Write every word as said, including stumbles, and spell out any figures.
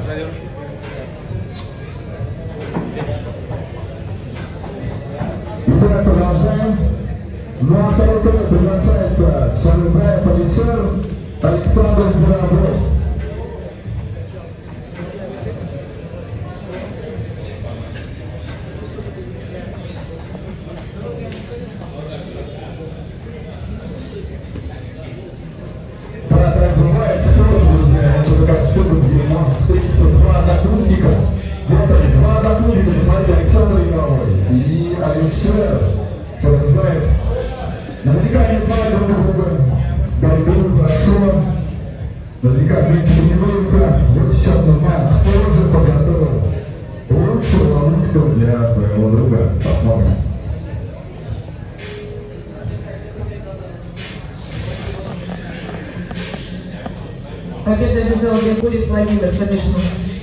Итак, продолжаем. На второй тур приглашается Шарызаев Алишер, Александр Жиробов. Да, так бывает спорт, друзья. Это такая штука, где может встретиться два однокрупника. Вот они, два однокрупника, смотрите, Александр Яновой и Алишер Шарызаев. Наверняка они знают друг друга, борьбу хорошо. Наверняка вместе тренируются. Вот сейчас мы знаем, кто же подготовил лучшую ловушку для своего друга. Посмотрим. Победа одержал Владимир Владимир Стамишин.